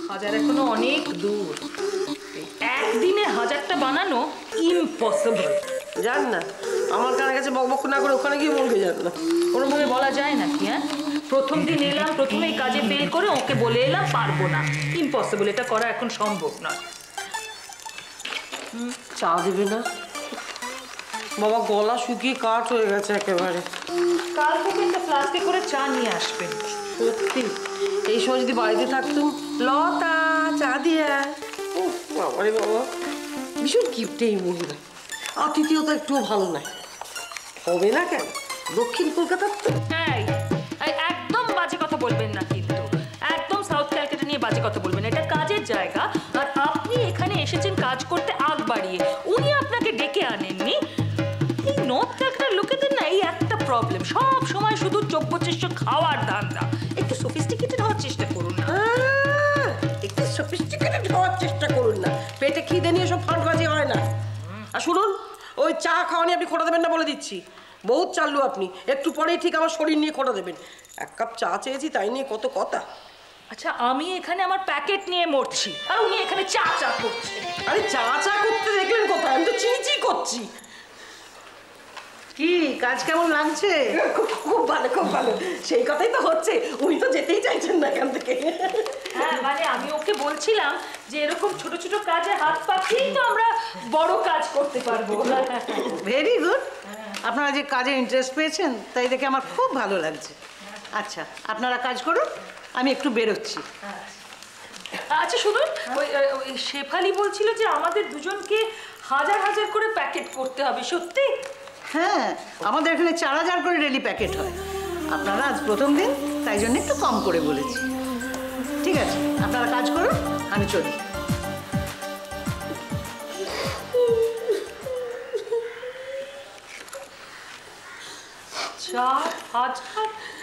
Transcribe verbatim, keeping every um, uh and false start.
হাজার এখনো অনেক দূর। একদিনে হাজারটা বানানো ইম্পসিবল। জান না, আমার কার কাছে বকবক না করে ওখানে গিয়ে বলবে, জান না কোনোভাবে বলা যায় নাকি? হ্যাঁ, প্রথম দিন এলাম, প্রথমেই কাজে ফেল করে ওকে বলে এলাম পারবো না। ইম্পসিবল, এটা করা এখন সম্ভব নয়। চা দেবে না বাবা? গলা শুকিয়ে কাঠ হয়ে গেছে একেবারে। কাল থেকে একটা ফ্লাস্কে করে চা নিয়ে আসবেন। সত্যি এই সময় যদি বাড়িতে থাকতুম, লতা চা দিয়ে। বাবারে বাবা, ভীষণ কিপটে এই মহিলা। আতিথেয়তা একটুও ভালো নয়। হবে না কেন? দক্ষিণ কলকাতার তো। হ্যাঁ, একদম বাজে কথা বলবেন না কিন্তু, একদম সাউথ ক্যালকাটা নিয়ে বাজে কথা বলবেন। এটা কাজের জায়গা, আর আপনি এখানে এসেছেন কাজ করতে আগ বাড়িয়ে। উনি আপনাকে ডেকে আনেননি। এই নর্থ ক্যালকাটার লোকেদের না এই একটা প্রবলেম, সব সময় শুধু চব্বচেষ্ট খাওয়ার ধান্দা। একটু সফিস্টিকেটেড হওয়ার চেষ্টা করুন না। একটু সফিস্টিকেটেড হওয়ার চেষ্টা করুন না। পেটে খিদে নিয়ে সব ফাঁকবাজি হয় না। আর শুনুন, ওই চা খাওয়া নিয়ে আপনি খোটা দেবেন না বলে দিচ্ছি। বহুত চালু আপনি, একটু পরেই ঠিক আমার শরীর নিয়ে খোটা দেবেন। এক কাপ চা চেয়েছি, তাই নিয়ে কত কথা। আচ্ছা, আমি এখানে আমার প্যাকেট নিয়ে মরছি, আর উনি এখানে চা চা করছেন। আরে চা চা করতে দেখলেন কোথায়? আমি তো চিচি করছি। কি কাজ কেমন লাগছে? খুব ভালো, খুব ভালো। সেই কথাই তো হচ্ছে, উনি তো যেতেই চাইছেন না এখান থেকে। হ্যাঁ, মানে আমি ওকে বলছিলাম যে এরকম ছোট ছোট কাজে হাত পাকিয়েই তো আমরা বড় কাজ করতে পারবো। Very good. আপনারা যে কাজে ইন্টারেস্ট পেয়েছেন তাই দেখে আমার খুব ভালো লাগছে। আচ্ছা, আপনারা কাজ করুন, আমি একটু বেরোচ্ছি। আচ্ছা শুনুন, ওই ওই শেফালি বলছিল যে আমাদের দুজনকে হাজার হাজার করে প্যাকেট করতে হবে, সত্যি? হ্যাঁ, আমাদের এখানে চার হাজার করে ডেলি প্যাকেট হয়। আপনারা আজ প্রথম দিন, তাই জন্য একটু কম করে বলেছি। ঠিক আছে, আপনারা কাজ করুন, আমি চলি। চার হাজার